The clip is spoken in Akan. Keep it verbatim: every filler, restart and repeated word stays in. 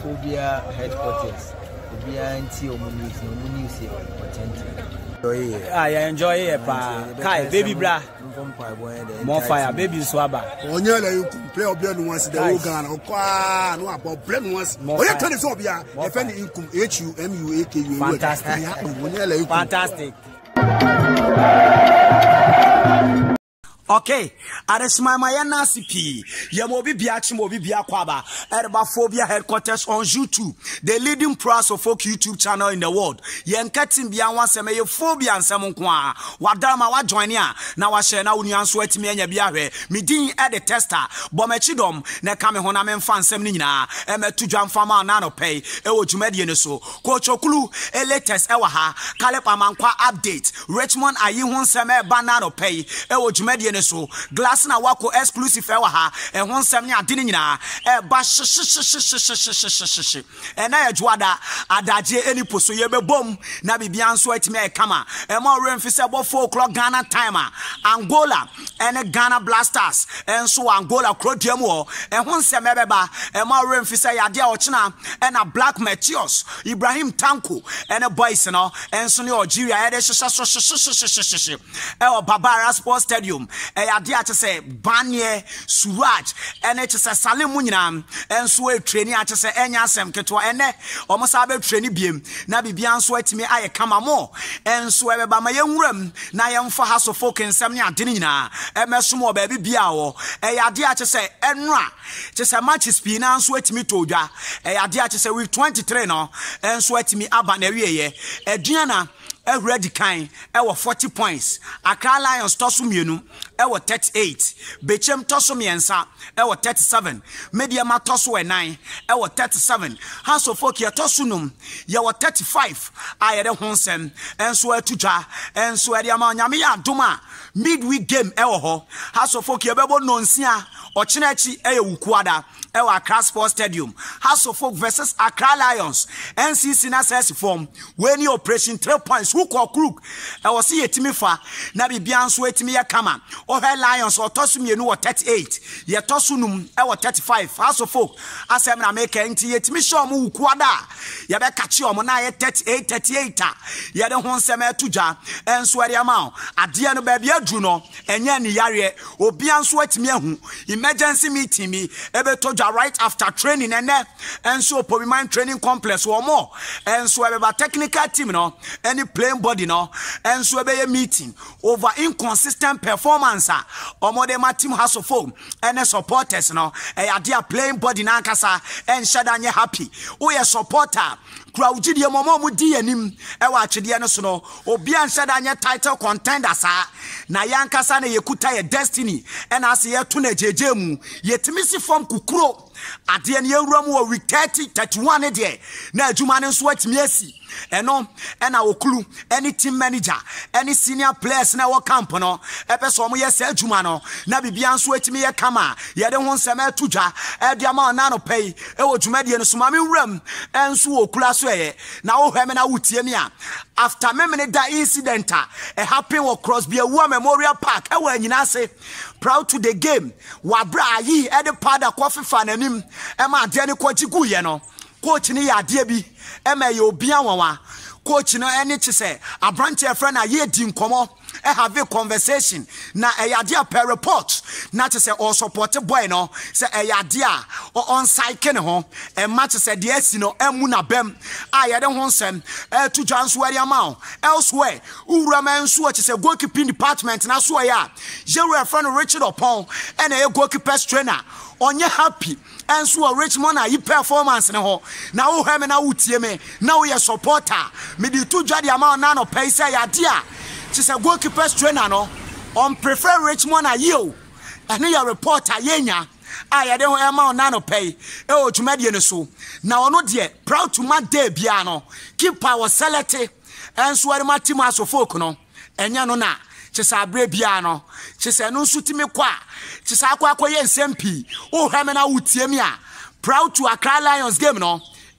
phobia headquarters. Phobia anti omunis no munis authentic. I enjoy it, pa. Kai, baby bra. More fire, baby swabber. Only you play or blood once the organ or qua no about blood once. Oh, you turn it up here. If any income H U M U A K U. Fantastic. Fantastic. Okay, Aresma Mayana C P, Yamobi Biachi Mobi Biakwaba, Erbaphobia headquarters on YouTube, the leading pros of folk YouTube channel in the world. Yankatin Biawan Seme phobia and Samonkwa, Wadama wa join ya, now I share now Union Sweat me and Yabiare, Midin at the tester, Bomechidom, Nekame Honamen fan Semnina, Emme to jump farmer nano pay, Ewo Jumedian so, Coach Ocloo, a latest Ewaha, Kalepa Mankwa update, Richmond Ayi Hon Seme Banano pay, Ewo Jumedian. So glass na wako exclusive ewa ha e hon sem ne ade nyina e ba e na yedwada adaje eni poso ye bebom na bibia nso atime e kama e ma remfi se bo four o'clock Ghana time Angola ene Ghana Blasters enso Angola krodiam wo e hon sem e beba e ma remfi se yade a ochina e na Black Meteors Ibrahim Tanko ene boys no enso ne Algeria e de hyehyɛ e o Babara Sports Stadium e ade a say Banye Suraj ene che say Salim munyina enso e training a che say enya asem keto ene omo sa be training biem na bibia nso atimi aye kama mo enso e beba ma yenwuram na yemfa haso folk nsem ne ade nyina e mesom o ba bibia wo e ade a che say enra che say matches pi na nso atimi todwa e ade a che say week twenty-three no enso atimi aba na wieye eduana Ready kind, ewo forty points. Accra Lions tosu mienu, ewo thirty-eight. Bechem tosu miensa, ewo thirty-seven. Mediama tosu e nine, ewo thirty-seven. Hanso folk ya tosu num, yawo thirty-five. Ayede honsem, enso e tuja, enso e diama nyami ya duma. Midweek game ewo ho. Hanso folk ya bebo nonsia, ochinechi eye ukuada. Ewa Accra Sports Stadium. House of Folk versus Accra Lions. N C C na says form. When you operation three points, hook or crook. I was see a timmy fa. Nabi Bianso etimi ya kama. O her Lions or Tosum you know thirty-eight. Ye Tosunum ewa thirty-five. House of Folk. Asem na make enti yetimi show mu kwada. Ya be kachi omo na ye thirty-eight thirty-eight. Ye de hon seme tuja. Enso ade ama. Ade no ba bia dru no. Enye ni yare. Obi anso etimi ahu. Emergency meeting mi ebe to right after training and then and so for my training complex or more and so about technical team no any playing body no and so be a meeting over inconsistent performance or more than my team has of form and supporters no a dear playing body na kasa and shadanye happy we a supporter crowd di momo mu di anim e wa twede no so no obi an shadanye title contender sa na yankasa na yekuta ye destiny and as ye to na jeje mu yetimi si form kukuro ade ne yewura mu week thirty thirty-one e de na adwuma ne nso atimi asi eno ena Ocloo any team manager any senior players na wo camp no epeso mo yesa adwuma no na bibia nso atimi ye kama ye de ho nsema atudwa e de ama na no pay e wo dwuma de no so ma me wuram enso Ocloo aso ye na wo hweme na wutie mi a after me me da incident e happen wo Crosby Awuah Memorial Park e wo anyina se proud to the game wa bra yi e de pada kofifa nanim e ma de ne kwajigu ye no coach ni ya de bi e ma ye obi anwa coach no eni chise abrante e friend na ye di nkomo e have a conversation na e ya dia per report na chise or support boy no se e ya dia o on side ken ho e match se de asi no emu na bem a ye de ho nsem e to janso area ma elsewhere ura man so chise goalkeeping department na so ya Jerry friend Richard upon and e goalkeeper trainer onye happy and so Richmond na yi performance ne ho na wo hwe me na wutie me na wo ye supporter me di to dwa de ama na no pay say ya dia chise goalkeeper trainer no on prefer Richmond na you and your reporter yenya aya de ho ema na no pay e o twumadie ne so na ono de proud to man day bia no keeper was selected and so ari matim aso folk no enya no na chise abre bia no chise no nsutimi kwa chise akwa akoye nsem pi o hwe me na wutie mi a proud to Accra Lions game no